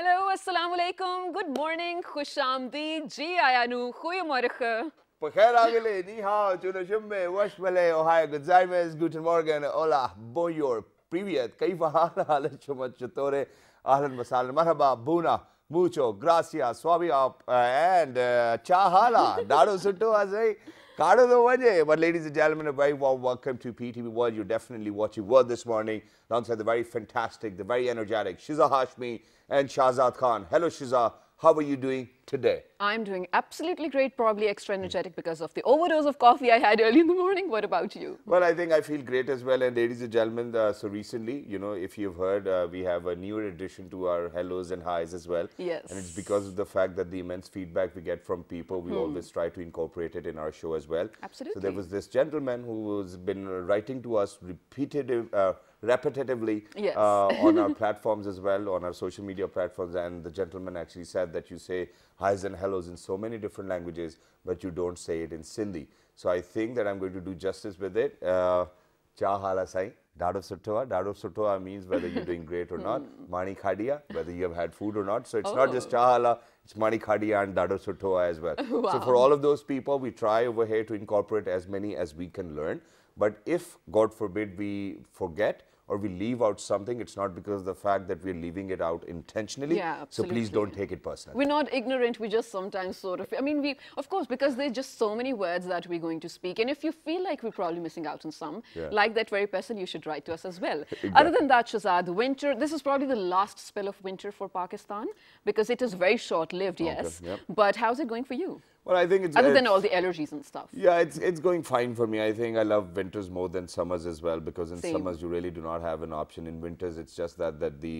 Hello, assalamu alaikum, good morning, khushamdeed, ji ayanu, goeiemorgen. Pakhair agale, ni hao, tuna shumme, washmale, ohio, gozaimes, guten morgen, hola, bonjour, privyet, kaifa hala, chumat chutore, ahlan masala, marhaba, buna, mucho, gracias, swabiap, and chahala, dado suto azay, Kado the waje. But ladies and gentlemen, a very warm welcome to PTV World. You're definitely watching World this morning alongside the very fantastic, the very energetic Shiza Hashmi and Shahzad Khan. Hello Shiza, how are you doing today? I'm doing absolutely great, probably extra energetic because of the overdose of coffee I had early in the morning. What about you? Well, I think I feel great as well. And ladies and gentlemen, so recently, you know, if you've heard, we have a newer addition to our hellos and highs as well. Yes. And it's because of the fact that the immense feedback we get from people, we always try to incorporate it in our show as well. Absolutely. So there was this gentleman who has been writing to us repetitively Yes. on our platforms as well, on our social media platforms. And the gentleman actually said that you say highs and hellos in so many different languages, but you don't say it in Sindhi. So I think that I'm going to do justice with it. Cha hala sai, dado sutoa. Dado sutoa means whether you're doing great or not. Mani khadia, whether you have had food or not. So it's not just cha hala, it's mani khadia and dado sutoa as well. Wow. So for all of those people, we try over here to incorporate as many as we can learn. But if, God forbid, we forget or we leave out something, it's not because of the fact that we're leaving it out intentionally. Yeah, so absolutely. please don't take it personally. We're not ignorant, we just sometimes sort of, I mean, of course, because there's just so many words that we're going to speak. And if you feel like we're probably missing out on some, like that very person, you should write to us as well. Exactly. Other than that, Shahzad, winter, this is probably the last spell of winter for Pakistan because it is very short-lived, yes. Yep. But how's it going for you? Well, I think it's... Other than all the allergies and stuff. Yeah, it's going fine for me. I think I love winters more than summers as well because in Same. summers you really do not have an option. In winters, it's just that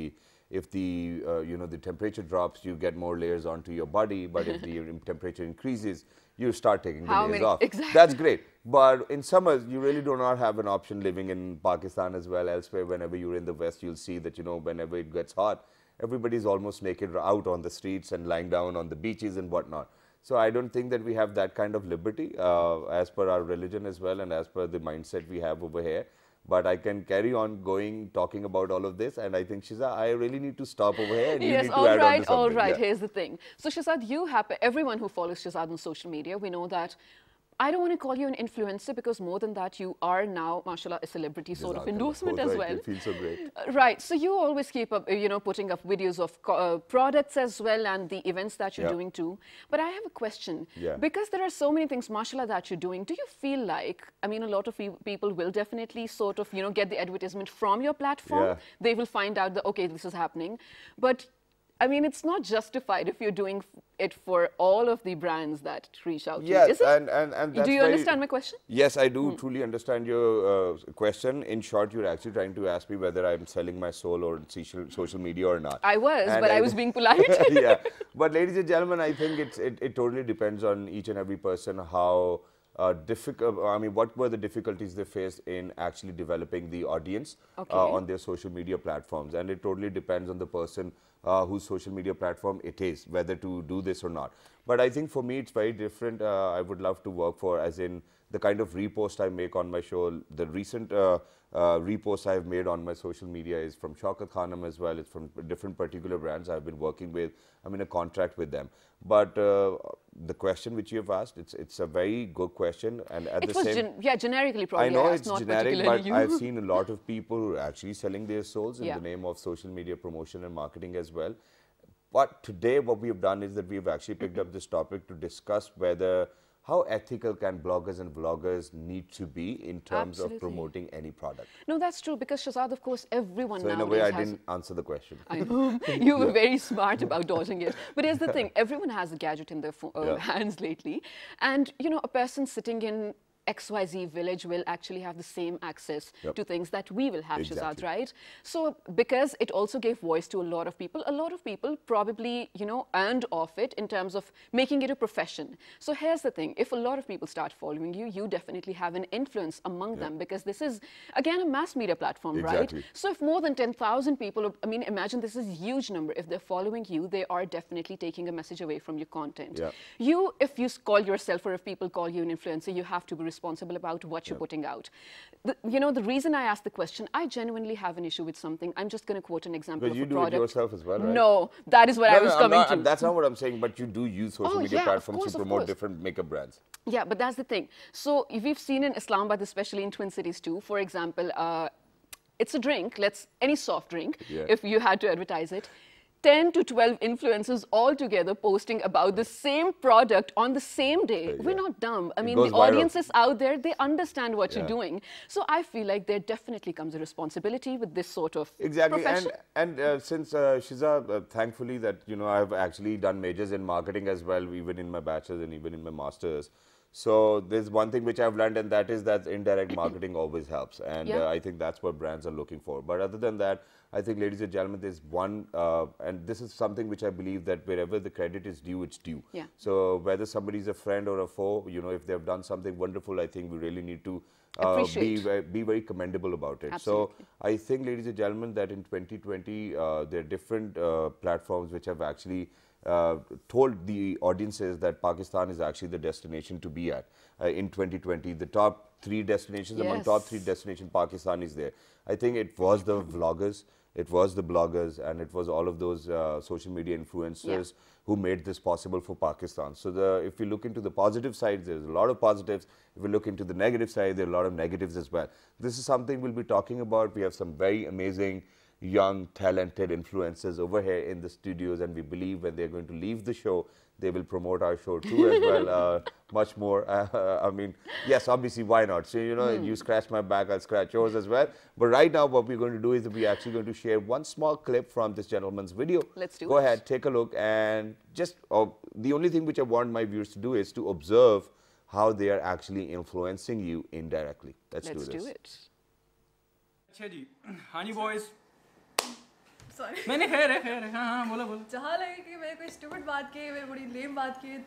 if the you know, the temperature drops, you get more layers onto your body. But if the temperature increases, you start taking the layers off. Exactly. That's great. But in summers, you really do not have an option living in Pakistan as well. Elsewhere, whenever you're in the West, you'll see that, you know, whenever it gets hot, everybody's almost naked out on the streets and lying down on the beaches and whatnot. So I don't think that we have that kind of liberty as per our religion as well and as per the mindset we have over here. But I can carry on talking about all of this. And I think, Shiza, I really need to stop over here. And you need to add on to all right. Yeah. Here's the thing. So, Shahzad, everyone who follows Shahzad on social media, we know that I don't want to call you an influencer because more than that, you are now, mashallah, a celebrity sort of endorsement as well. You feel so great. Right. So you always keep up, you know, putting up videos of products as well and the events that you're doing too. But I have a question. Yeah. Because there are so many things, mashallah, that you're doing, do you feel like, I mean, a lot of people will definitely sort of, you know, get the advertisement from your platform. Yeah. They will find out that, okay, this is happening. But I mean, it's not justified if you're doing it for all of the brands that reach out to you, is it? And that's do you understand my question? Yes, I do truly understand your question. In short, you're actually trying to ask me whether I'm selling my soul on social media or not. I was, but I was being polite. Yeah, but ladies and gentlemen, I think it totally depends on each and every person how difficult, I mean, what were the difficulties they faced in actually developing the audience on their social media platforms. And it totally depends on the person whose social media platform it is, whether to do this or not. But I think for me, it's very different. I would love to work for, as in the kind of repost I make on my show. The recent reposts I've made on my social media is from Shaukat Khanum as well. It's from different particular brands I've been working with. I'm in a contract with them. But the question which you have asked, it's a very good question. And at the same generically probably. I know asked, it's not generic, but you. I've seen a lot of people who are actually selling their souls in the name of social media promotion and marketing as well. But today what we have done is that we've actually picked up this topic to discuss whether how ethical can bloggers and vloggers need to be in terms of promoting any product? No, that's true because Shahzad, of course, everyone so nowadays in a way, I didn't answer the question. I know. You were very smart about dodging it. But here's the thing. Everyone has a gadget in their hands lately. And, you know, a person sitting in XYZ village will actually have the same access to things that we will have, Shahzad, right? So because it also gave voice to a lot of people probably, you know, earned off it in terms of making it a profession. So here's the thing. If a lot of people start following you, you definitely have an influence among them because this is, again, a mass media platform, right? So if more than 10,000 people, I mean, imagine this is a huge number. If they're following you, they are definitely taking a message away from your content. If you call yourself or if people call you an influencer, you have to be responsible about what you're putting out. The reason I asked the question, I genuinely have an issue with something. I'm just going to quote an example of a product. But you do it yourself as well, right? No, that is what I was coming to. That's not what I'm saying, but you do use social media platforms to promote different makeup brands. Yeah, but that's the thing. So we've seen in Islamabad, especially in Twin Cities too, for example, it's a drink, any soft drink, if you had to advertise it. 10 to 12 influencers all together posting about the same product on the same day. We're not dumb. I mean, the audience is out there. They understand what you're doing. So I feel like there definitely comes a responsibility with this sort of profession. And since Shiza, thankfully that, I've actually done majors in marketing as well, even in my bachelor's and even in my master's. So there's one thing which I've learned, and that is that indirect marketing always helps. And I think that's what brands are looking for. But other than that, I think, ladies and gentlemen, there's one, and this is something which I believe that wherever the credit is due, it's due. Yeah. So whether somebody's a friend or a foe, if they've done something wonderful, I think we really need to be very commendable about it. Absolutely. So I think, ladies and gentlemen, that in 2020, there are different platforms which have actually told the audiences that Pakistan is actually the destination to be at in 2020. The top 3 destinations, among top 3 destinations, Pakistan is there. I think it was the vloggers, it was the bloggers, and it was all of those social media influencers who made this possible for Pakistan. So if we look into the positive sides, there's a lot of positives. If we look into the negative side, there are a lot of negatives as well. This is something we'll be talking about. We have some very amazing young, talented influencers over here in the studios, and we believe when they're going to leave the show, they will promote our show too as well, much more. I mean, yes, obviously, why not? So, you scratch my back, I'll scratch yours as well. But right now, what we're going to do is we're actually going to share one small clip from this gentleman's video. Let's do it. Go ahead, take a look, and just the only thing which I want my viewers to do is to observe how they are actually influencing you indirectly. Let's do this. Let's do it. Chadi, honey boys. Sorry. मैंने खैर है हाँ बोलो जहाँ लगे कि मैं कोई स्टूपिड बात की मैं बड़ी लेम बात की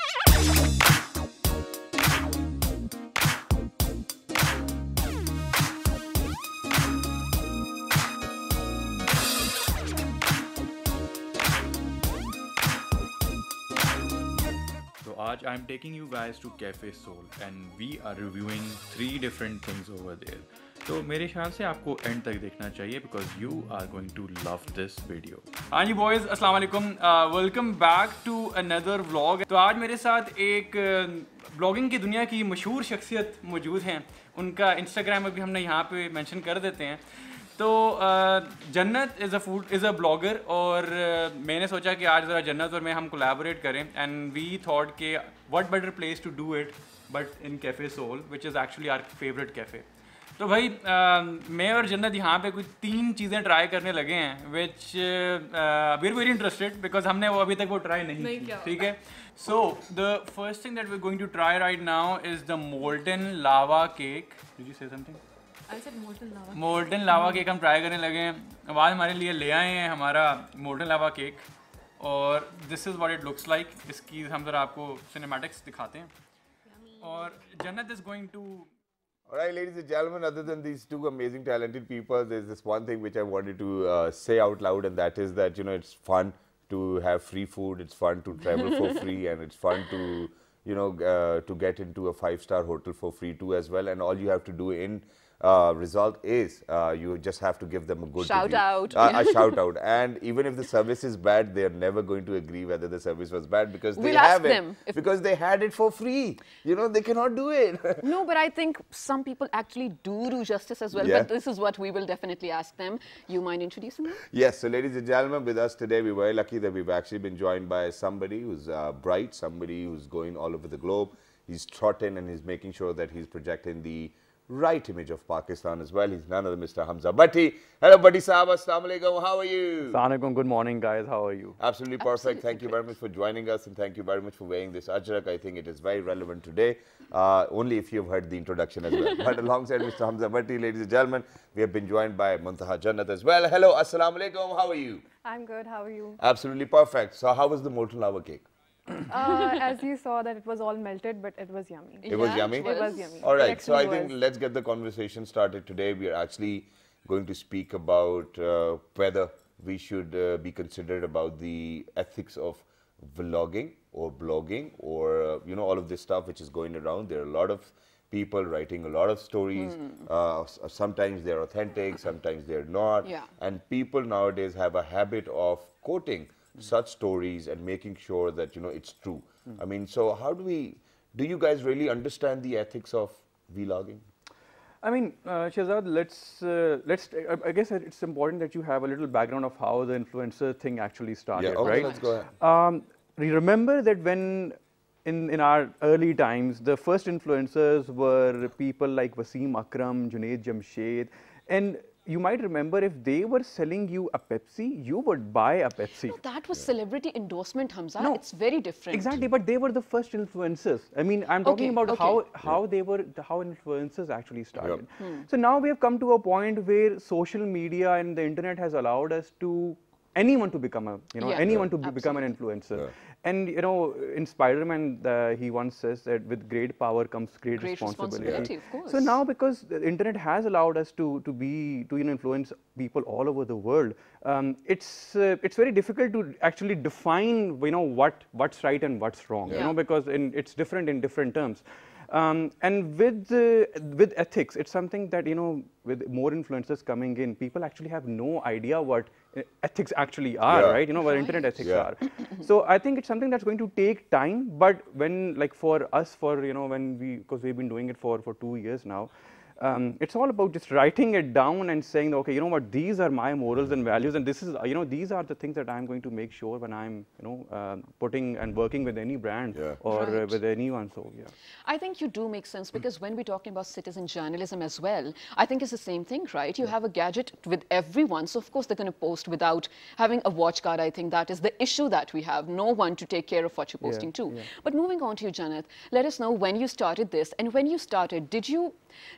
So आज I'm taking you guys to Cafe Soul and we are reviewing 3 different things over there. तो मेरे ख्याल से आपको एंड तक देखना चाहिए because you are going to love this video. हाँ जी बॉयज़, अस्सलाम वालेकुम, welcome back to another vlog. तो आज मेरे साथ एक ब्लॉगिंग की दुनिया की मशहूर शख्सियत मौजूद हैं। उनका इंस्टाग्राम अभी हमने यहाँ पे मेंशन कर देते हैं। तो जन्नत इज़ अ ब्लॉगर और मैंने सोचा कि आज ज़रा जन्नत और मैं हम कोलैबोरेट करें एंड वी थॉट के what better place to do it but in cafe Soul which is actually our favourite cafe. तो भाई मैं और जन्नत यहाँ पे कुछ 3 चीज़ें ट्राई करने लगे हैं which we are very interested because हमने वो अभी तक वो ट्राई नहीं की, ठीक है। So the first thing that we are going to try right now is the molten lava cake. Did you say something? I said molten lava. Molten lava cake हम ट्राई करने लगे हैं। आज हमारे लिए ले आए हैं हमारा मोल्टन लावा केक और this is what it looks like. इसकी हम ज़रा आपको सिनेमैटिक्स दिखाते हैं और Jannat is going to. All right, ladies and gentlemen, other than these 2 amazing, talented people, there's this one thing which I wanted to say out loud, and that is that, it's fun to have free food, it's fun to travel for free, and it's fun to, to get into a 5-star hotel for free too as well. And all you have to do in result is you just have to give them a good shout out. A shout out. And even if the service is bad, they're never going to agree whether the service was bad because they have it. Because they had it for free. They cannot do it. No, but I think some people actually do justice as well. But this is what we will definitely ask them. You mind introducing them? Yes. So, ladies and gentlemen, with us today, we're very lucky that we've actually been joined by somebody who's bright, somebody who's going all over the globe. He's trotting and he's making sure that he's projecting the right image of Pakistan as well. He's none other Mr. Hamza Bhatti. Hello, Bhatti Sahab. Assalamu alaikum. How are you? Assalamu alaikum. Good morning, guys. How are you? Absolutely perfect. Absolutely. Thank you very much for joining us, and thank you very much for wearing this ajrak. I think it is very relevant today, only if you've heard the introduction as well. But alongside Mr. Hamza Bhatti, ladies and gentlemen, we have been joined by Muntaha Jannat as well. Hello, assalamu alaikum. How are you? I'm good. How are you? Absolutely perfect. So, how was the molten lava cake? As you saw that it was all melted, but it was yummy. It was yummy? It was yummy. All right, so I think let's get the conversation started today. We are actually going to speak about whether we should be considered about the ethics of vlogging or blogging or, all of this stuff which is going around. There are a lot of people writing a lot of stories. Sometimes they're authentic, sometimes they're not. Yeah. And people nowadays have a habit of quoting such stories and making sure that, you know, it's true. I mean, so how do you guys really understand the ethics of vlogging? I mean, Shehzad, I guess it's important that you have a little background of how the influencer thing actually started, Yeah, okay, right? let's go ahead. Remember that when in our early times, the first influencers were people like Wasim Akram, Junaid Jamshed, and you might remember if they were selling you a Pepsi, you would buy a Pepsi. No, that was celebrity endorsement, Hamza. No, it's very different. Exactly, but they were the first influencers. I mean, I'm talking about how influencers actually started. So now we have come to a point where social media and the internet has allowed us to anyone to become a become an influencer. Yeah. And you know, in Spider-Man, he once says that with great power comes great responsibility. Of course. So now, because the internet has allowed us to influence people all over the world, it's very difficult to actually define, you know, what's right and what's wrong. You know, because it's different in different terms. And with ethics, it's something that, you know, with more influencers coming in, people actually have no idea what ethics actually are, right? You know, what internet ethics are. So I think it's something that's going to take time. But when, like, for us, you know, because we've been doing it for 2 years now, it's all about just writing it down and saying, okay, you know what, these are my morals and values, and this is, you know, these are the things that I'm going to make sure when I'm, you know, putting and working with any brand or with anyone. So yeah, I think you do make sense, because when we're talking about citizen journalism as well, I think it's the same thing, right? You have a gadget with everyone, so of course they're going to post without having a watch guard. I think that is the issue that we have, no one to take care of what you're posting too. But moving on to you, Jannat, let us know when you started this, and when you started, did you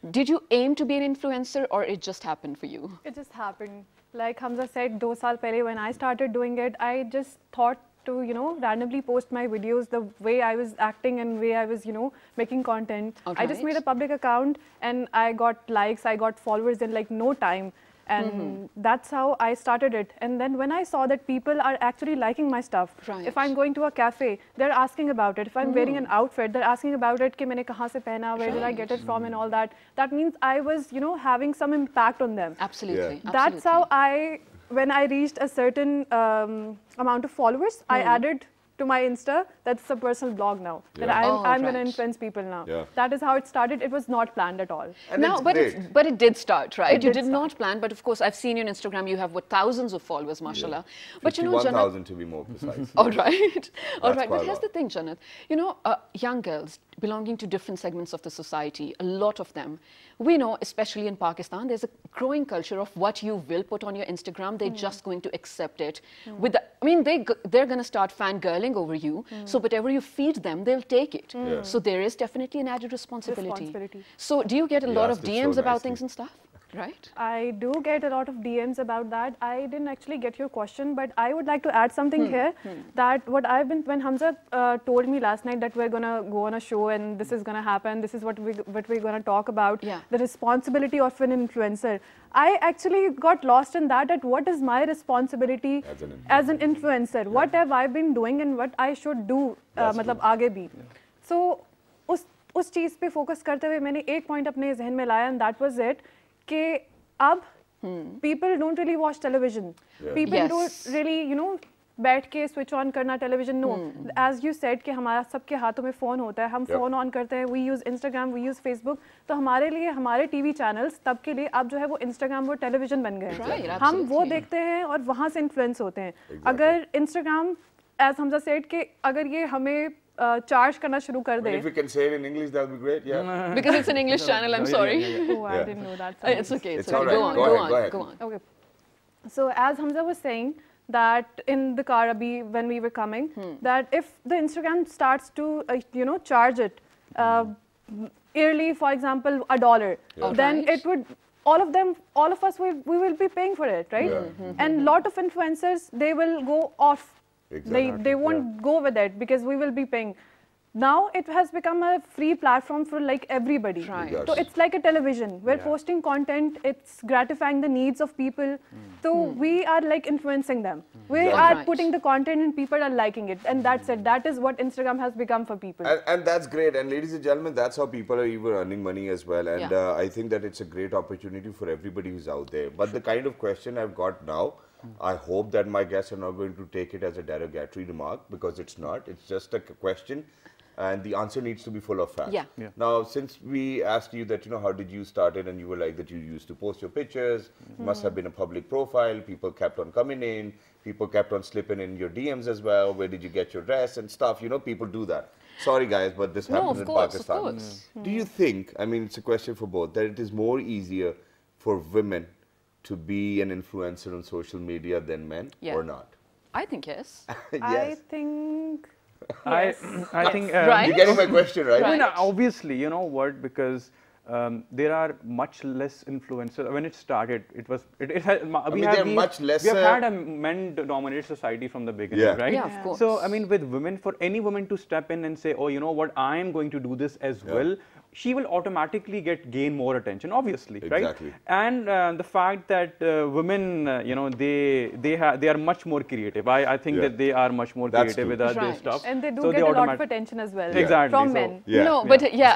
aim to be an influencer, or it just happened for you? It just happened. Like Hamza said, 2 saal pehle when I started doing it, I just thought to, you know, randomly post my videos the way I was acting and way I was, you know, making content. I just made a public account and I got likes, I got followers in like no time. And that's how I started it. And then when I saw that people are actually liking my stuff, if I'm going to a cafe, they're asking about it. If I'm wearing an outfit, they're asking about it, कि मैंने कहाँ से पहना, where did I get it from, and all that. That means I was, you know, having some impact on them. Absolutely. That's how when I reached a certain amount of followers, I added to my Insta, that's a personal blog now. That I'm going to influence people now. That is how it started. It was not planned at all. And no, but it did start, right? You did not plan, but of course, I've seen you on Instagram. You have thousands of followers, mashallah. But you know, 51,000 to be more precise. All right, all right. But here's the thing, Jannat. You know, young girls belonging to different segments of the society, a lot of them, we know, especially in Pakistan, there's a growing culture of what you will put on your Instagram. They're just going to accept it. I mean, they're going to start fangirling over you. So whatever you feed them, they'll take it. So there is definitely an added responsibility. So do you get a lot of DMs about things and stuff? Right. I do get a lot of DMs about that. I didn't actually get your question, but I would like to add something here. That when Hamza told me last night that we're gonna go on a show and this is gonna happen, this is what we're gonna talk about, the responsibility of an influencer. I actually got lost in that what is my responsibility as an influencer? What have I been doing and what I should do, मतलब आगे भी. So उस चीज़ पे focus करते हुए मैंने एक point अपने जहन में लाया, and that was it. कि अब people don't really watch television. People don't really, you know, बैठ के switch on करना television. No, as you said कि हमारा सबके हाथों में phone होता है, हम phone on करते हैं, we use Instagram, we use Facebook. तो हमारे लिए हमारे TV channels तब के लिए अब जो है वो Instagram वो television बन गए हैं. हम वो देखते हैं और वहाँ से influence होते हैं. अगर Instagram, as Hamza said कि अगर ये हमें charge करना शुरू कर दे. If you can say it in English, that would be great. Yeah. Because it's an English channel. I'm sorry. Oh, I didn't know that. It's okay. It's all right. Go on. Okay. So as Hamza was saying, that in the car when we were coming, that if the Instagram starts to you know, charge it yearly, for example, $1, then it would all of us we will be paying for it, right? And lot of influencers, they will go off. They won't go with it because we will be paying. now it has become a free platform for like everybody. Right. Yes. So it's like a television. We're posting content, it's gratifying the needs of people. So we are like influencing them. We are Right. putting the content and people are liking it. And that's it. That is what Instagram has become for people. And that's great. And ladies and gentlemen, that's how people are even earning money as well. And Yeah. I think that it's a great opportunity for everybody who's out there. But the kind of question I've got now, I hope that my guests are not going to take it as a derogatory remark, because it's not. It's just a question. And the answer needs to be full of facts. Yeah. Now, since we asked you that, how did you start it, and you were like that you used to post your pictures, must have been a public profile, people kept on coming in, people kept on slipping in your DMs as well, where did you get your dress and stuff, people do that. Sorry guys, but this happens in Pakistan. Of course. Do you think, I mean, it's a question for both, that it is more easier for women to be an influencer on social media than men, Yeah. or not? I think yes. I think... I think Right. You're getting my question, right? I mean, obviously, you know what, because there are much less influencers. When it started, it was, it has, we they're much we have lesser. had a men-dominated society from the beginning, Yeah. right? Yeah, of course. So, I mean, with women, for any woman to step in and say, oh, you know what, I am going to do this as well, she will automatically gain more attention, obviously, Exactly. right? And the fact that women, they are much more creative. I think that they are much more That's creative true. with their Right. stuff. And they do So get a lot of automat- attention as well. Exactly. From So- men. Yeah. No, but yeah,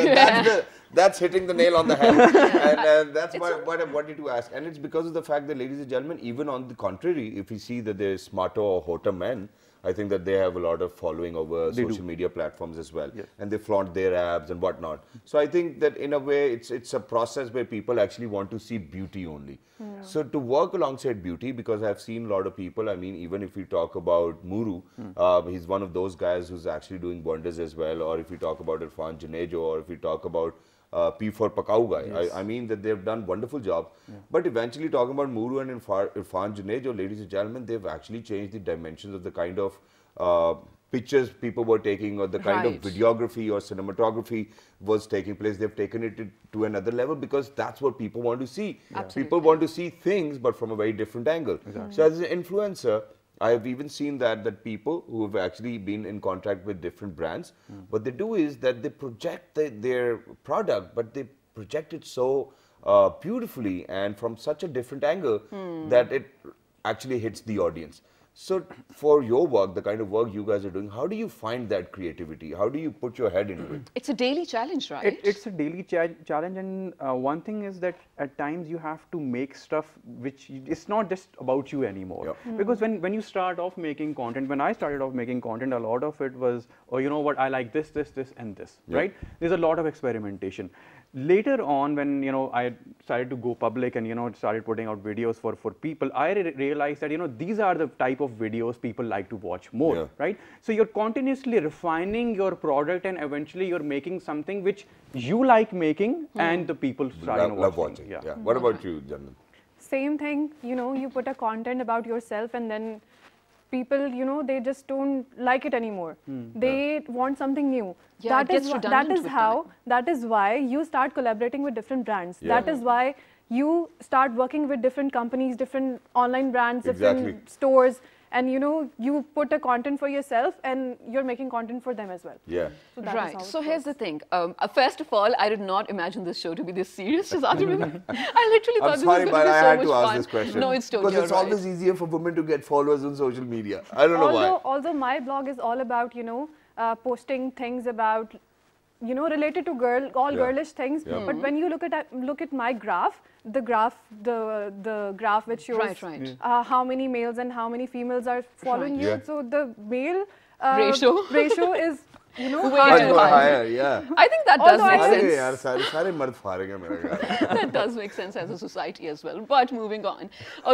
That's hitting the nail on the head. And that's what I wanted to ask. And it's because of the fact that, ladies and gentlemen, even on the contrary, if we see that there is smarter or hotter men, I think that they have a lot of following over social media platforms as well. Yes. And they flaunt their abs and whatnot. So I think that in a way, it's a process where people actually want to see beauty only. So to work alongside beauty, because I've seen a lot of people, I mean, even if we talk about Muru, he's one of those guys who's actually doing wonders as well. Or if we talk about Irfan Junejo, or if we talk about P for Pakau guy. Yes. I mean that they've done wonderful jobs. But eventually talking about Muru and Irfan Junejo, ladies and gentlemen, they've actually changed the dimensions of the kind of pictures people were taking, or the kind of Right. videography or cinematography was taking place. They've taken it to another level, because that's what people want to see. Absolutely. People want to see things, but from a very different angle. So as an influencer, I have even seen that people who have actually been in contact with different brands, what they do is that they project their product, but they project it so beautifully and from such a different angle that it actually hits the audience. So for your work, the kind of work you guys are doing, how do you find that creativity? How do you put your head into it? it's a daily challenge, right? It's a daily challenge, and one thing is that at times you have to make stuff which it's not just about you anymore. Yeah. Because when you start off making content, when I started off making content, a lot of it was, oh, you know what, I like this, and this, Yeah. right? There's a lot of experimentation. Later on, when I started to go public and started putting out videos for people, I realized that these are the type of videos people like to watch more, Yeah. right? So you're continuously refining your product, and eventually you're making something which you like making, and the people starting Love watching. Yeah. Yeah. What about you, Janman? Same thing, you put a content about yourself and then people, they just don't like it anymore. They want something new. Yeah, it gets redundant with time. That is why you start collaborating with different brands. Yeah. That is why you start working with different companies, different online brands, Exactly. different stores, and you put a content for yourself and you're making content for them as well. Yeah. So that is Right. how it So here's the works. thing. First of all, I did not imagine this show to be this serious. Just I literally thought I'm this sorry, was going but to be I so had much to ask fun. this question. No, it's totally Because it's all right. always easier for women to get followers on social media. I don't know why. Although my blog is all about, posting things about, related to girlish things. Yeah. But when you look at my graph, the graph which shows Right. how many males and how many females are following Right. you. Yeah. So the male Ratio is, Way Much too more high. higher, yeah. I think that does Although make I- अरे sense. यार सारे मर्द फाड़े हैं मेरा ख्याल। That does make sense as a society as well. But moving on.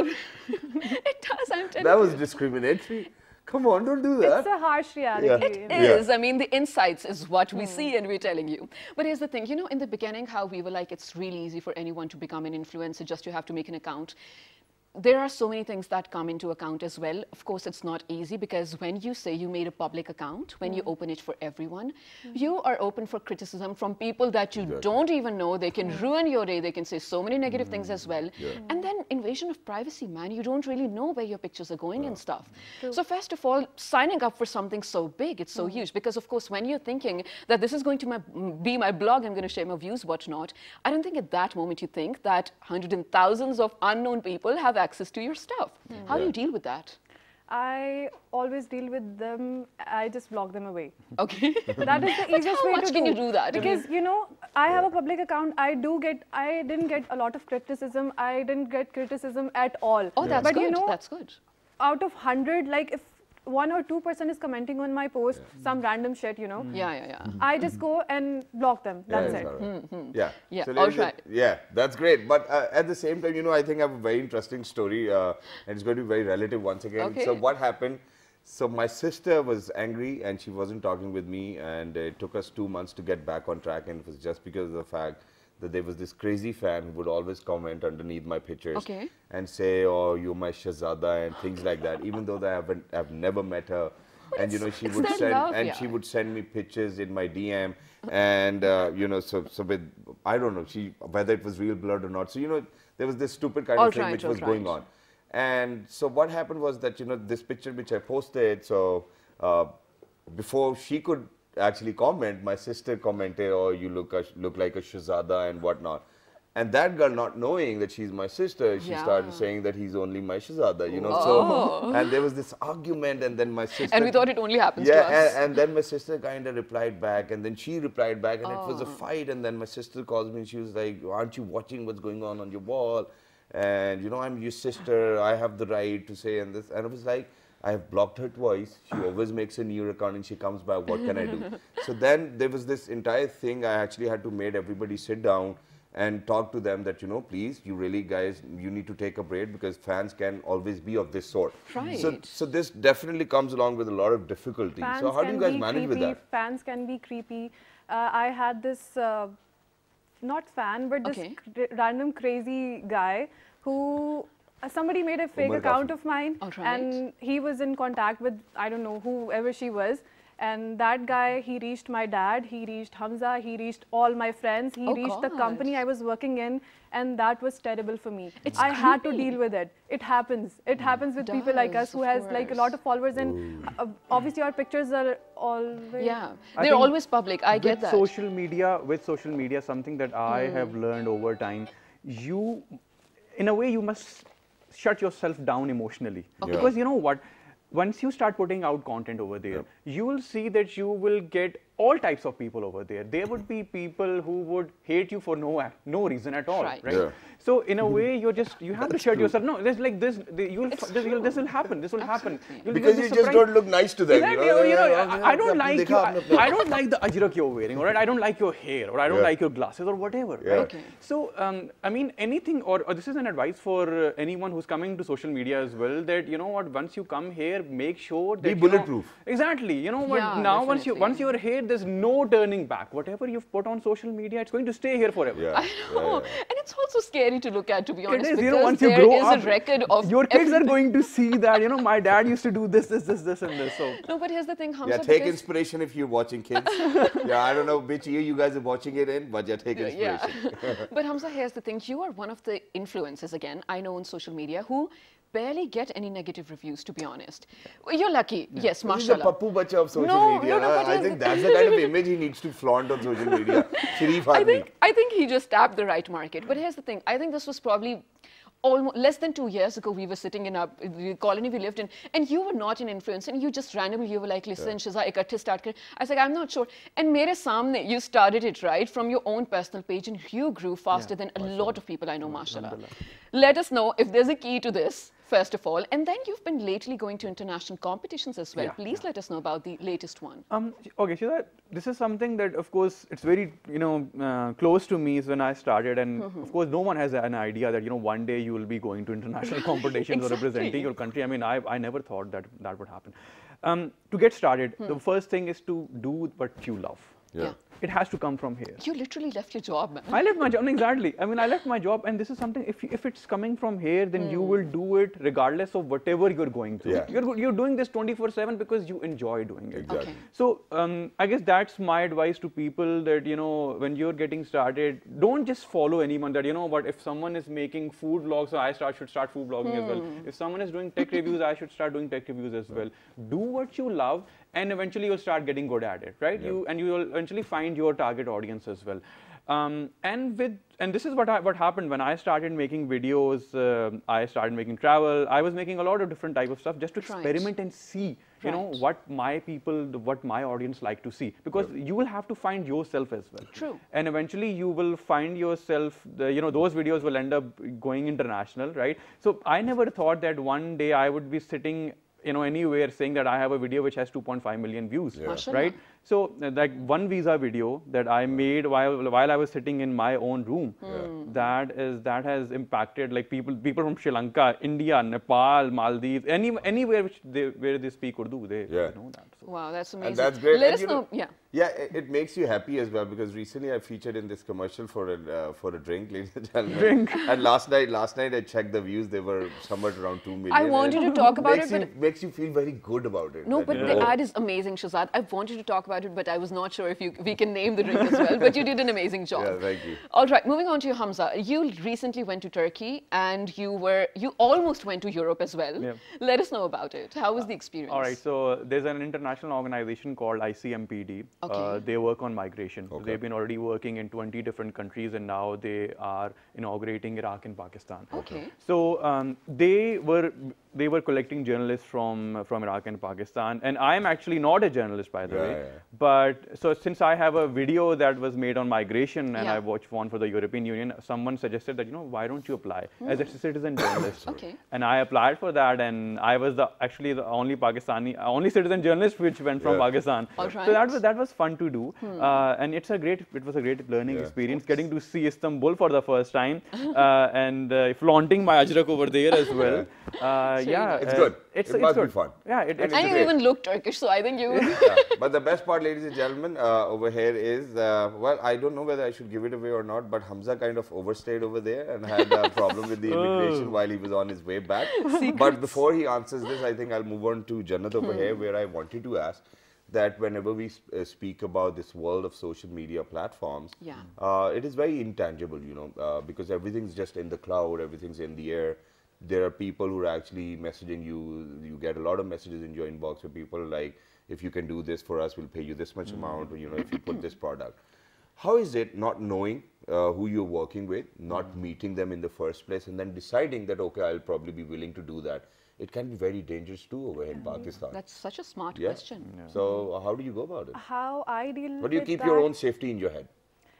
It does, I'm telling That was you. discriminatory. Come on, don't do it's that. a harsh reality. Yeah. It is. I mean, the insights is what we see and we're telling you. But here's the thing, in the beginning, how we were like, it's really easy for anyone to become an influencer, just you have to make an account. there are so many things that come into account as well. Of course, it's not easy because when you say you made a public account, when you open it for everyone, you are open for criticism from people that you don't even know. They can ruin your day. They can say so many negative things as well. And then invasion of privacy, man. You don't really know where your pictures are going and stuff. So first of all, signing up for something so big, it's so huge. Because of course, when you're thinking that this is going to be my blog, I'm going to share my views, whatnot, I don't think at that moment you think that hundreds and thousands of unknown people have access to your stuff. How do you deal with that? I always deal with them. I just block them away. Okay. That is the easiest way to do. How much can you do that? Because you know, I have a public account. I didn't get a lot of criticism. I didn't get criticism at all. Oh, that's but good. You know, that's good. Out of 100, like if 1 or 2% is commenting on my post, some random shit, you know. I just go and block them. That's it. Yeah. So all right. Yeah, that's great. But at the same time, you know, I think I have a very interesting story, and it's going to be very relative once again. Okay. So what happened? So my sister was angry and she wasn't talking with me, and it took us 2 months to get back on track, and it was just because of the fact that there was this crazy fan who would always comment underneath my pictures and say, "Oh, you're my Shahzada," and things like that. Even though I've never met her, and you know, she would send she would send me pictures in my DM, and you know, so with I don't know whether it was real blood or not. So you know, there was this stupid kind of thing which was going on, and so what happened was that, you know, this picture which I posted, so before she could actually comment, my sister commented, "Oh, you look like a Shahzada," and whatnot. And that girl, not knowing that she's my sister, she started saying that he's only my Shahzada, you know. So, and there was this argument, and then my sister... And we thought it only happens to us. And then my sister kind of replied back, and then she replied back, and it was a fight. And then my sister calls me, and she was like, "Aren't you watching what's going on your wall? And, you know, I'm your sister, I have the right to say," and this. And I was like, I have blocked her twice. She always makes a new account and she comes back. What can I do? So then there was this entire thing. I actually had to make everybody sit down and talk to them that, you know, please, you really guys, you need to take a break because fans can always be of this sort. Right. So this definitely comes along with a lot of difficulty. Fans so how do you guys manage with that? Fans can be creepy. I had this, not fan, but this random crazy guy who... somebody made a fake account of mine, and he was in contact with, I don't know, whoever she was. And that guy, he reached my dad, he reached Hamza, he reached all my friends, he reached the company I was working in, and that was terrible for me. I had to deal with it. It happens. It happens with people like us who has like a lot of followers, and obviously our pictures are always... Yeah, they're always public. I get that. With social media, something that I have learned over time, you, in a way, you must shut yourself down emotionally. Because you know what, once you start putting out content over there, you will see that you will get all types of people over there. There would be people who would hate you for no reason at all, right? So in a way, you have to shut yourself. No, there's like this. This will happen. This will happen. Because you just don't look nice to them. Exactly. You know, I don't like you. I don't like the ajrak you're wearing, all right? I don't like your hair, or I don't like your glasses, or whatever, right? So I mean, anything, or this is an advice for anyone who's coming to social media as well. That, you know what, once you come here, make sure that be bulletproof. Exactly. You know what? Now once you're here, there's no turning back. Whatever you've put on social media, it's going to stay here forever. I know. And it's also scary to look at, to be honest. It is, because you know, once you grow up, a record of your kids are going to see that, you know, my dad used to do this, and this. So. No, but here's the thing, Hamza. Take inspiration if you're watching, kids. I don't know which year you guys are watching it in, but take inspiration. But Hamza, here's the thing. You are one of the influencers, again, I know on social media, who barely get any negative reviews, to be honest. You're lucky. Yes, mashallah. He's the pappu bacha of social media. I think that's the kind of image he needs to flaunt on social media. Sharif Admi. I think he just tapped the right market. But here's the thing. I think this was probably almost less than 2 years ago. We were sitting in the colony we lived in, and you were not an influencer, and you just randomly, you were like, listen, Shiza, ikatte start kar. I was like, I'm not sure. And mere samne, you started it, right, from your own personal page, and you grew faster than a lot of people I know, mashallah. Let us know if there's a key to this, first of all, and then you've been lately going to international competitions as well. Please let us know about the latest one. Okay, Shiza, this is something that, of course, it's very, you know, close to me when I started, and of course, no one has an idea that, you know, one day you will be going to international competitions or representing your country. I mean, I never thought that would happen. To get started, the first thing is to do what you love. Yeah. It has to come from here. You literally left your job, man. I left my job, exactly. I mean, I left my job, and this is something, if it's coming from here, then you will do it regardless of whatever you're going through. Yeah. You're doing this 24/7 because you enjoy doing it. Exactly. Okay. So I guess that's my advice to people, that, you know, when you're getting started, don't just follow anyone. That, you know what, if someone is making food vlogs, so I should start food vlogging as well. If someone is doing tech reviews, I should start doing tech reviews as well. Do what you love, and eventually you'll start getting good at it, right? You will eventually find your target audience as well. And this is what happened when I started making videos. I started making travel. I was making a lot of different type of stuff just to experiment and see, you know, what my audience like to see, because you will have to find yourself as well. True. And eventually you will find yourself. You know, those videos will end up going international, right? So I never thought that one day I would be sitting, you know, anywhere saying that I have a video which has 2.5 million views, right? So like one visa video that I made while I was sitting in my own room, that has impacted like people from Sri Lanka, India, Nepal, Maldives, anywhere where they speak Urdu, they know that. So. Wow, that's amazing. And that's great. Let us know. Yeah, it makes you happy as well, because recently I featured in this commercial for a drink, ladies and gentlemen. And last night I checked the views; they were somewhat around 2 million. I wanted to talk about it, but makes you feel very good about it. No, but the ad is amazing, Shahzad. I wanted to talk about it, but I was not sure if we can name the drink as well. But you did an amazing job. Yeah, thank you. All right, moving on to you, Hamza. You recently went to Turkey, and you almost went to Europe as well. Yeah. Let us know about it. How was the experience? All right, so there's an international organization called ICMPD. Okay. They work on migration. Okay. They've been already working in 20 different countries, and now they are inaugurating Iraq and Pakistan. Okay. So they were collecting journalists from Iraq and Pakistan, and I am actually not a journalist, by the way. But so since I have a video that was made on migration, and I watched one for the European Union, someone suggested that, you know, why don't you apply as a citizen journalist? Okay. And I applied for that, and I was actually the only citizen journalist which went from Pakistan. All right. So that was fun to do, and it was a great learning experience, getting to see Istanbul for the first time, and flaunting my ajrak over there as well. It's good. It must be fun. Yeah, and you even look Turkish, so I think you. But the best part, ladies and gentlemen, over here is, well, I don't know whether I should give it away or not, but Hamza kind of overstayed over there and had a problem with the immigration while he was on his way back. But before he answers this, I think I'll move on to Jannat over here, where I wanted to ask that whenever we speak about this world of social media platforms, it is very intangible, you know, because everything's just in the cloud, everything's in the air. There are people who are actually messaging you. You get a lot of messages in your inbox for people like, if you can do this for us, we'll pay you this much amount, or, you know, if you put this product. How is it not knowing who you're working with, not meeting them in the first place, and then deciding that, okay, I'll probably be willing to do that? It can be very dangerous too over here in Pakistan. That's such a smart question. So how do you go about it? How I deal with But you keep your own safety in your head.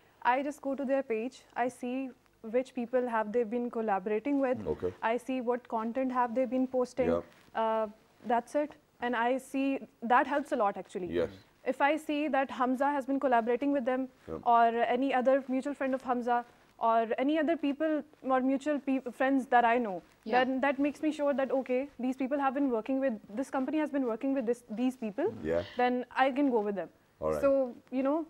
I just go to their page. I see which people have they been collaborating with. Okay. I see what content have they been posting. That's it. And I see that helps a lot actually. Yes. If I see that Hamza has been collaborating with them, or any other mutual friend of Hamza, or any other people or mutual friends that I know, then that makes me sure that, okay, these people have been working with, this company has been working with these people, then I can go with them. All right. So, you know,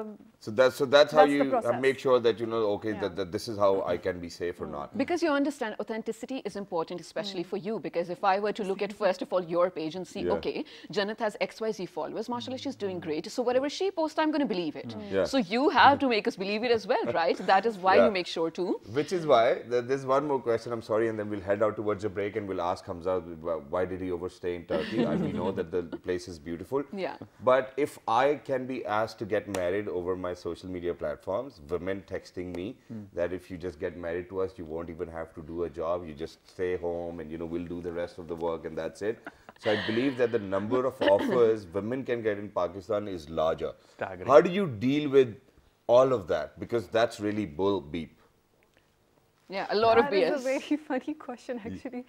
So that's how you process. make sure that, you know, okay, that this is how I can be safe or not. Because you understand authenticity is important, especially for you. Because if I were to look at, first of all, your page and see, okay, Jannat has XYZ followers, mashallah, she's doing great. So whatever she posts, I'm going to believe it. So you have to make us believe it as well, right? That is why you make sure to. Which is why, there's one more question, I'm sorry, and then we'll head out towards a break and we'll ask Hamza, why did he overstay in Turkey? We know that the place is beautiful. But if I can be asked to get married over my social media platforms, women texting me that if you just get married to us, you won't even have to do a job, you just stay home and, you know, we'll do the rest of the work and that's it. So I believe that the number of offers women can get in Pakistan is larger. Staggering. How do you deal with all of that? Because that's really bull beep. Yeah, a lot of BS. That is a very funny question actually.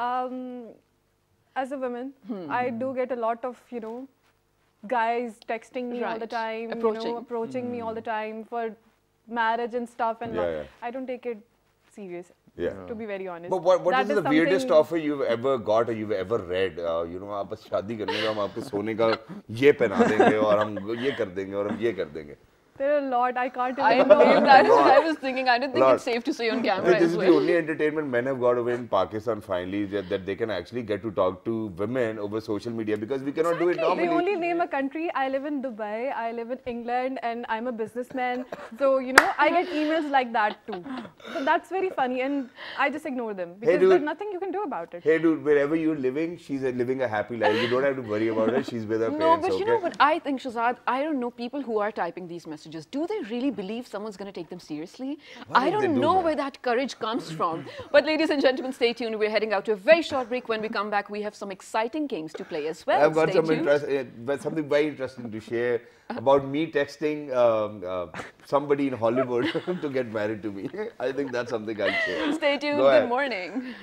As a woman, I do get a lot of, you know, guys texting me all the time, approaching me all the time for marriage and stuff, and I don't take it serious. Yeah. To be very honest. But what That is the something- weirdest offer you've ever got or you've ever read? You know, आप बस शादी करने का हम आपको सोने का ये पहना देंगे और हम ये कर देंगे और हम ये कर देंगे. There are a lot. I can't I even know name that's them. what I was thinking. I didn't think Lot. it's safe to say on camera This as is the well. only entertainment men have got away in Pakistan finally, that they can actually get to talk to women over social media because we cannot do it They normally. only name a country. I live in Dubai, I live in England, and I'm a businessman. So, you know, I get emails like that too. So that's very funny, and I just ignore them because dude. there's nothing you can do about it. Hey dude, wherever you're living, she's living a happy life. You don't have to worry about her. She's with her No, parents. but okay? you know what I think, Shazad? I don't know, people who are typing these messages, do they really believe someone's going to take them seriously? Why I would they don't do know that? where that courage comes from. But ladies and gentlemen, stay tuned. We're heading out to a very short break. When we come back, we have some exciting games to play as well. I've got Stay tuned. something very interesting to share about me texting somebody in Hollywood to get married to me. I think that's something I'll share. Stay tuned. Go ahead. Good morning.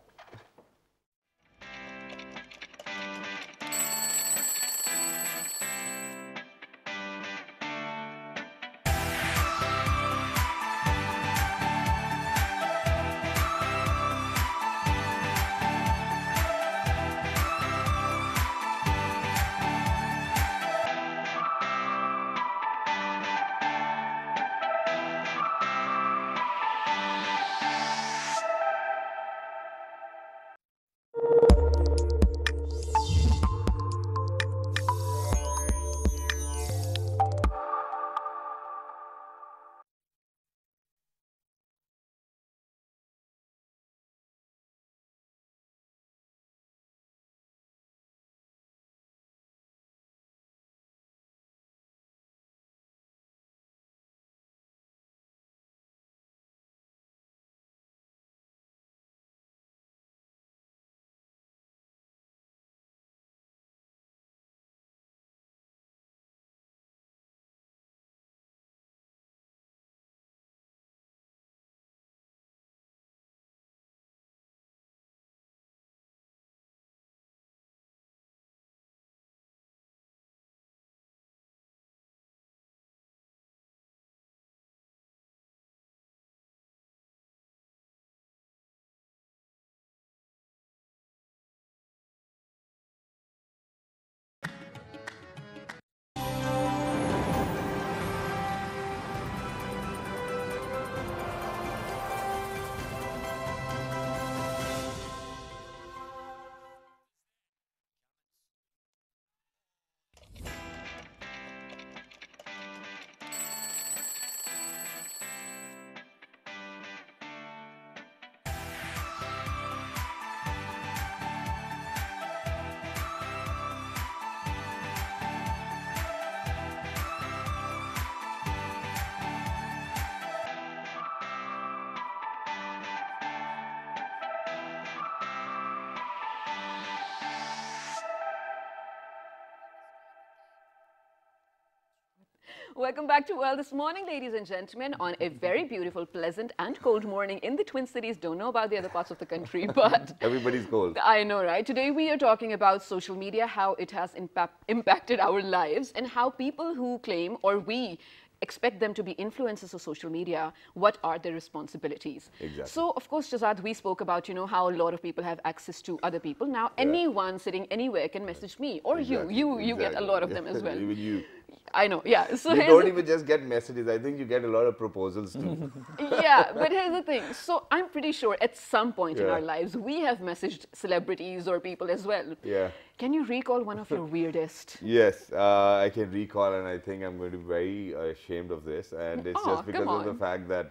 Welcome back to World This Morning, ladies and gentlemen, on a very beautiful, pleasant and cold morning in the Twin Cities. Don't know about the other parts of the country, but... Everybody's cold. I know, right? Today we are talking about social media, how it has impacted our lives, and how people who claim, or we expect them to be influencers of social media, what are their responsibilities? Exactly. So, of course, Shazad, we spoke about, you know, how a lot of people have access to other people. Now, anyone sitting anywhere can message me, or you get a lot of them as well. Even you. I know, yeah. So You here's don't the- even just get messages. I think you get a lot of proposals too. Yeah, but here's the thing. So I'm pretty sure at some point in Yeah. our lives, we have messaged celebrities or people as well. Yeah. Can you recall one of your weirdest? Yes, I can recall, and I think I'm going to be very ashamed of this, and it's Oh, just because come of the on. fact that,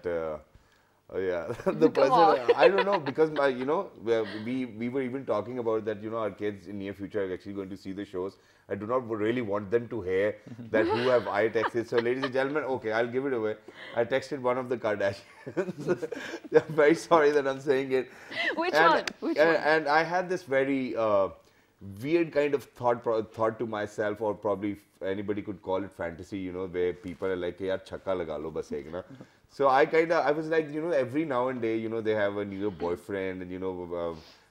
the person, on. I don't know, because you know, we were even talking about that, you know, our kids in near future are actually going to see the shows. I do not really want them to hear that who have I texted. So, ladies and gentlemen, okay, I'll give it away. I texted one of the Kardashians. I'm very sorry that I'm saying it. Which And- one? Which and, one? and I had this very weird kind of thought to myself, or probably anybody could call it fantasy, you know, where people are like, yaar, chakka laga lo bas ek na. So I was like, you know, every now and then, you know, they have a new boyfriend, and, you know,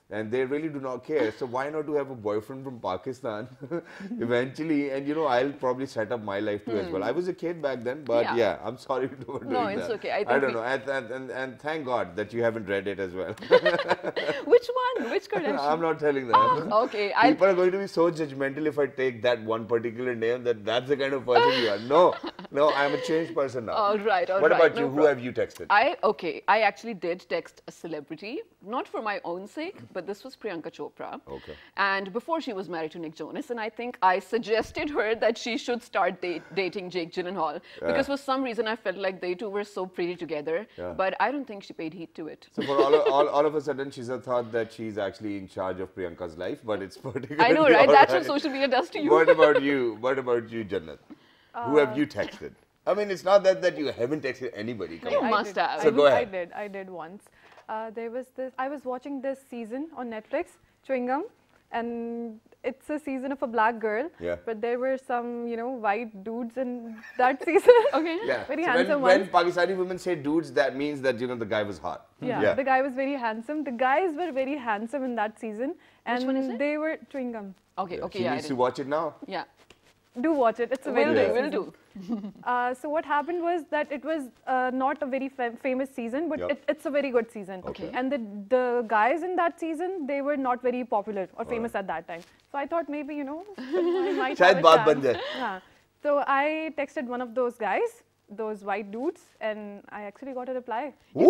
and they really do not care. So why not to have a boyfriend from Pakistan eventually? And you know, I'll probably set up my life too as well. I was a kid back then, but yeah, I'm sorry for doing that. No, it's okay. I don't know. And thank God that you haven't read it as well. Which one? Which Kardashian? I'm not telling that. Oh, okay. People are going to be so judgmental if I take that one particular name, that's the kind of person you are. No, I'm a changed person now. All right, all right. What about no you? Who have you texted? I actually did text a celebrity, not for my own sake, but this was Priyanka Chopra. Okay. And before she was married to Nick Jonas, and I think I suggested her that she should start dating Jake Gyllenhaal, because for some reason I felt like they two were so pretty together, but I don't think she paid heed to it. So for all of a sudden, she's a thought that she's actually in charge of Priyanka's life, but it's particularly I know, right? That's what social media does to you. What about you? What about you, Jannat? Who have you texted? I mean, it's not that you haven't texted anybody. You must have. So go ahead. I did once. There was this. I was watching this season on Netflix, Chewing Gum, and it's a season of a black girl. Yeah. But there were some, white dudes in that season. Okay. Yeah. Very so handsome when ones. Pakistani women say dudes, that means that the guy was hot. Yeah. The guy was very handsome. The guys were very handsome in that season, and Which one is it? they were Chewing Gum. Okay, okay, She yeah. needs to watch it now. Yeah. Do watch it. It's a very good Will season. do. So what happened was that it was not a very famous season, but it's a very good season. Okay. And the guys in that season, they were not very popular or famous at that time. So I thought maybe, I might have a Shayad baat ban chance. jaye. Yeah. So I texted one of those guys, those white dudes, and I actually got a reply.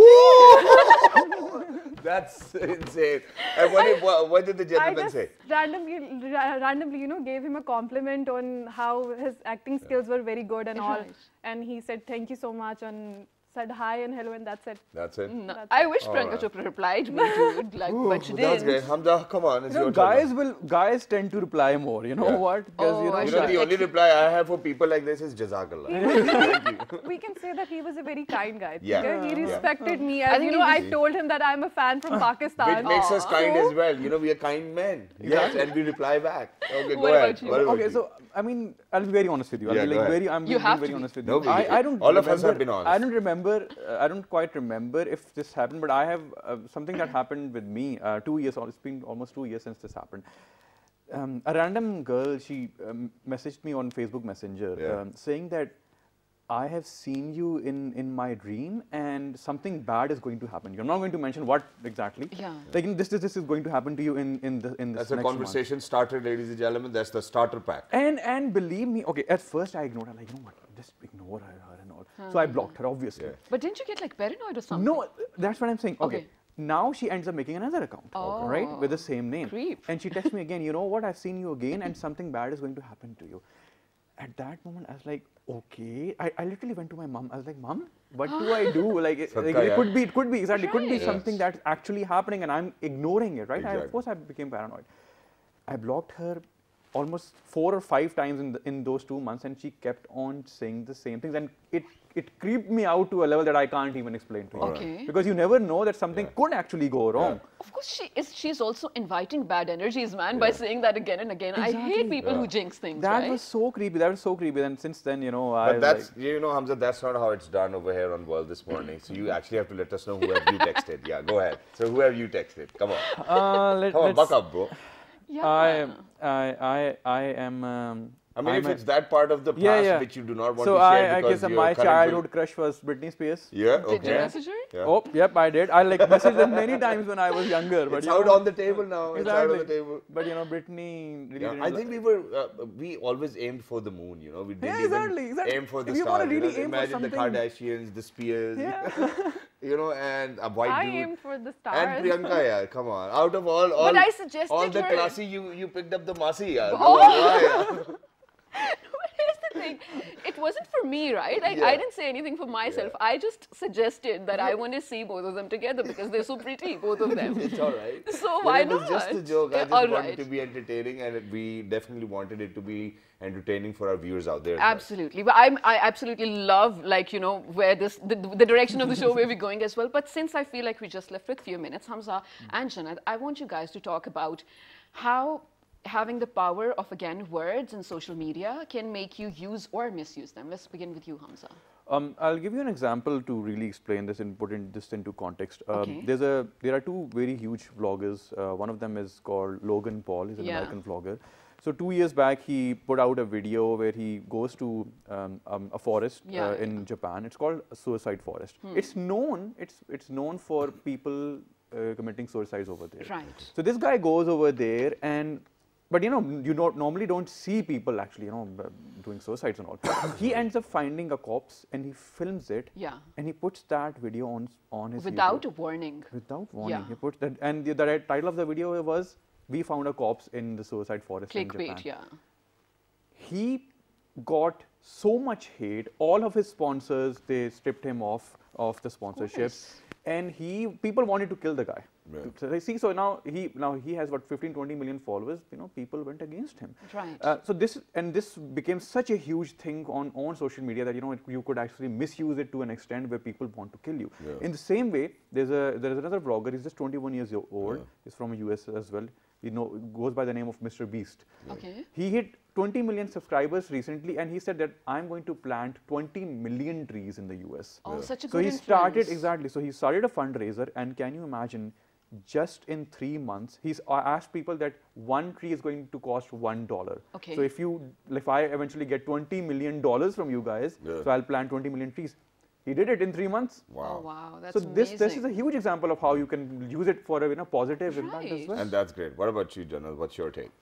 That's insane. And what did the gentleman say? randomly, gave him a compliment on how his acting skills were very good and all. Right. And he said, thank you so much, and said hi and hello, and that's it. That's it. No, I wish Priyanka Chopra replied me, dude, but she That's great. didn't. Hamza, come on. It's your turn. Guys tend to reply more. You know what? Because The only reply I have for people like this is Jazakallah. Thank you. We can say that he was a very kind guy. Yeah. Okay? He respected me. I As think I told him that I'm a fan from Pakistan. Which makes us kind So- as well. We are kind men. Yes, and we reply back. Okay, go What ahead. about you? What about Okay, you? so I mean, I'll be very honest with you. I'll Yeah, be go ahead. I'm You being have very to be. honest with No, you. I don't. all of us have remember- been honest. I don't remember. I don't quite remember if this happened, but I have something that happened with me 2 years. It's been almost 2 years since this happened. A random girl, she messaged me on Facebook Messenger saying that I have seen you in my dream and something bad is going to happen. You're not going to mention what exactly. Yeah. Like this is going to happen to you in this That's a next conversation starter, ladies and gentlemen. That's the starter pack. And believe me, okay, at first I ignored her, like, you know what, just ignore her and all. So I blocked her, obviously. But didn't you get like paranoid or something? No, that's what I'm saying. Okay. Okay. Now she ends up making another account, right, with the same name. Creep. And she texts me again, you know what, I've seen you again and something bad is going to happen to you. At that moment, I was like, okay. I literally went to my mom. I was like, Mom, what do I do? Like, it could be exactly, it could be something that's actually happening and I'm ignoring it, right? Of course, I became paranoid. I blocked her almost 4 or 5 times in those 2 months, and she kept on saying the same things, and it creeped me out to a level that I can't even explain to you. Okay. Because you never know that something could actually go wrong. Of course, she's also inviting bad energies, man, by saying that again and again. I hate people who jinx things, That right? was so creepy. That was so creepy. And since then, But that's, Hamza, that's not how it's done over here on World this morning. So you actually have to let us know who have you texted. Yeah, go ahead. So who have you texted? Come on. Come on, buck up, bro. Yeah. I am. I mean, if it's that part of the past which you do not want so to share I because guess your my current childhood crush was Britney Spears. Yeah, Did you okay. message her? Yeah. Oh, yep, I did. I messaged them many times when I was younger. But It's out on the table now. It's out on the Exactly. table. But Britney really didn't I think we always aimed for the moon, We didn't exactly. even aim for the If you stars. wanna really aim for Imagine the something- Kardashians, the Spears, Yeah. and a white I dude. aimed for the stars. And Priyanka, yeah, come on. Out of all But I suggested all the her. classy, you picked up the Masi, yeah. Oh. Why, yeah? But here's the thing, it wasn't for me, right? Like, Yeah. I didn't say anything for myself. I just suggested that I want to see both of them together because they're so pretty, both of them. It's all right. So why It was not? just a joke. I just All wanted right. to be entertaining, and we definitely wanted it to be entertaining for our viewers out there. as well. Absolutely, but I absolutely love, like, where the direction of the show where we're going as well. But since I feel like we just left with few minutes, Hamza and Jannat, I want you guys to talk about how having the power of, again, words and social media can make you use or misuse them. Let's begin with you, Hamza. I'll give you an example to really explain this and put this into context. Okay. There are two very huge vloggers. One of them is called Logan Paul. He's an American vlogger. So 2 years back, he put out a video where he goes to a forest in Japan. It's called a suicide forest. It's known for people committing suicides over there. Right. So this guy goes over there but you normally don't see people actually, doing suicides and all. He ends up finding a corpse and he films it. Yeah. And he puts that video on his Without YouTube. a warning. Without warning. Yeah. He puts that, and the title of the video was, "We found a corpse in the suicide forest in Japan." Clickbait, yeah. He got so much hate. All of his sponsors, they stripped him of the sponsorship. And people wanted to kill the guy. Yeah. So now he has what, 15-20 million followers. People went against him. Right. So this became such a huge thing on social media that you could actually misuse it to an extent where people want to kill you. Yeah. In the same way, there is another vlogger. He's just 21 years old. Yeah. He's from the US as well. Goes by the name of Mr. Beast. Okay. He hit 20 million subscribers recently, and he said that I'm going to plant 20 million trees in the US. Oh, such a so good he started So he started a fundraiser, and can you imagine? Just in 3 months, he's asked people that one tree is going to cost $1. Okay. So if I eventually get $20 million from you guys, so I'll plant 20 million trees. He did it in 3 months. Wow. Oh, wow, that's amazing. This is a huge example of how you can use it for a positive impact as well. And that's great. What about you, Jannat? What's your take?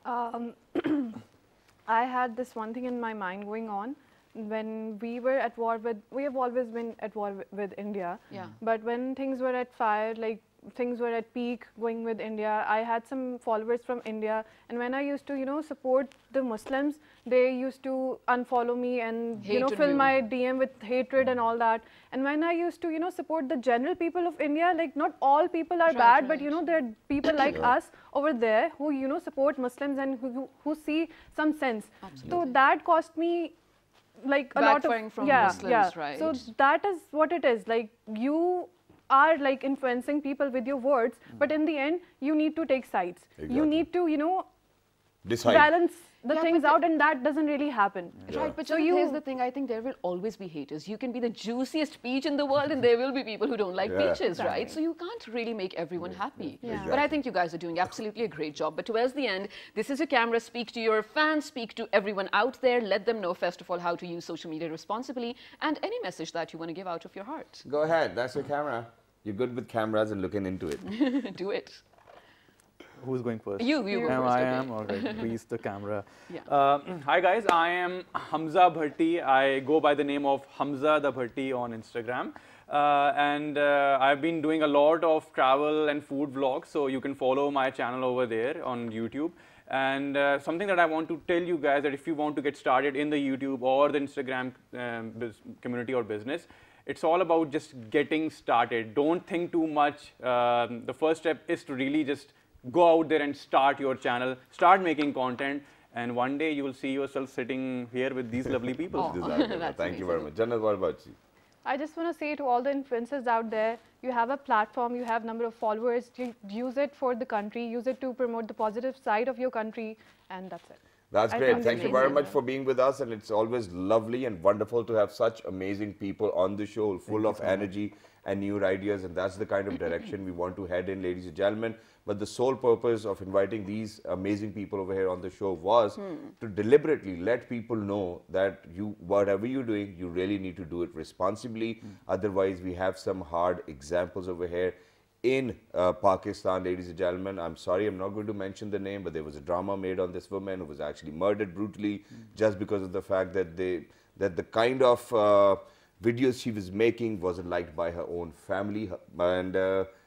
I had this one thing in my mind going on. When we were at war we have always been at war with India. Yeah. But when things were at fire, like things were at peak going with India, I had some followers from India, and when I used to support the Muslims, they used to unfollow me and fill my DM with hatred and all that. And when I used to support the general people of India, like not all people are bad, but there are people like us over there who support Muslims and who see some sense. Absolutely. So that cost me like a lot of from Muslims, right? So that is what it is. Like you are like influencing people with your words, but in the end, you need to take sides. Exactly. You need to, decide. Balance the things out, and that doesn't really happen. Yeah. Right, but so here's the thing, I think there will always be haters. You can be the juiciest peach in the world and there will be people who don't like peaches, right? So you can't really make everyone happy. Yeah. Exactly. But I think you guys are doing absolutely a great job. But towards the end, this is your camera. Speak to your fans, speak to everyone out there. Let them know, first of all, how to use social media responsibly and any message that you want to give out of your heart. Go ahead, that's your camera. You're good with cameras and looking into it. Do it. Who's going first? You go first. I am. All right. Please, the camera. Yeah. Hi guys, I am Hamza Bhatti. I go by the name of Hamza the Bhatti on Instagram. And I've been doing a lot of travel and food vlogs, so you can follow my channel over there on YouTube. And something that I want to tell you guys, that if you want to get started in the YouTube or the Instagram community or business, it's all about just getting started. Don't think too much. The first step is to really just go out there and start your channel, start making content, and one day you will see yourself sitting here with these lovely people. Thank you very much. Jannat, what about you? I just want to say to all the influencers out there, you have a platform, you have number of followers, use it for the country, use it to promote the positive side of your country, and that's it. That's great. Thank you very much for being with us, and it's always lovely and wonderful to have such amazing people on the show, full of energy and new ideas, and that's the kind of direction we want to head in, ladies and gentlemen. But the sole purpose of inviting these amazing people over here on the show was to deliberately let people know that whatever you're doing, you really need to do it responsibly. Otherwise, we have some hard examples over here in Pakistan, ladies and gentlemen. I'm sorry, I'm not going to mention the name, but there was a drama made on this woman who was actually murdered brutally just because of the fact that the kind of videos she was making wasn't liked by her own family, and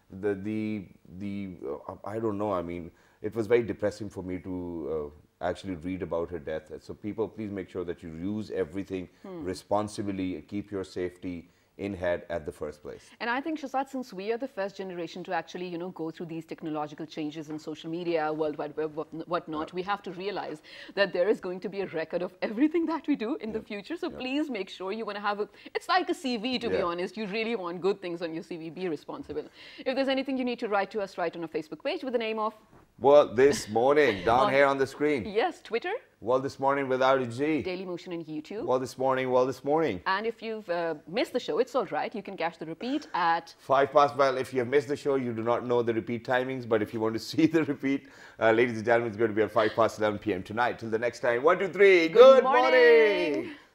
I don't know. I mean, it was very depressing for me to actually read about her death. So people, please make sure that you use everything responsibly and keep your safety in head at the first place. And I think, Shahzad, since we are the first generation to actually, go through these technological changes in social media, World Wide Web, whatnot, we have to realize that there is going to be a record of everything that we do in the future. So please make sure you want to have it's like a CV, to be honest. You really want good things on your CV. Be responsible. If there's anything you need to write to us, write on our Facebook page with the name of Well, this morning, down here on the screen. Yes, Twitter. Well, this morning without a G. Daily Motion and YouTube. Well, this morning, well, this morning. And if you've missed the show, it's all right. You can catch the repeat at 5 past. Well, if you have missed the show, you do not know the repeat timings. But if you want to see the repeat, ladies and gentlemen, it's going to be at 5 past 11 p.m. tonight. Till the next time, 1, 2, 3. Good morning.